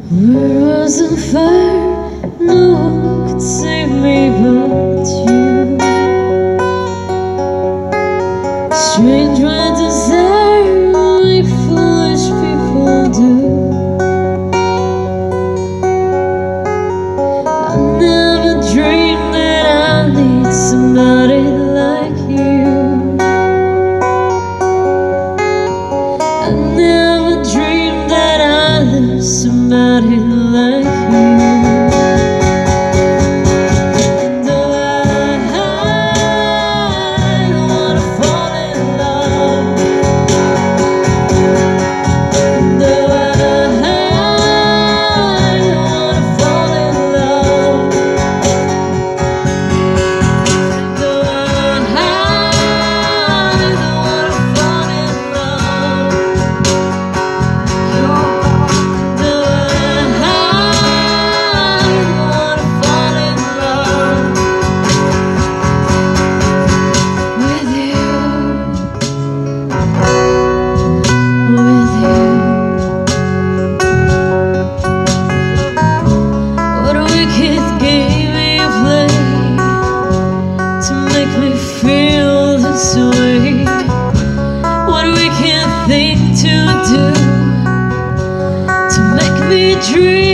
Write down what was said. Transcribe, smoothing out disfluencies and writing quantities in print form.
Where was the fire? No one could save me but you. Strange what desire like foolish people do. I never dreamed that I need somebody like you. I never dreamed that I loved somebody like you. Feel this way. What we can think to do to make me dream.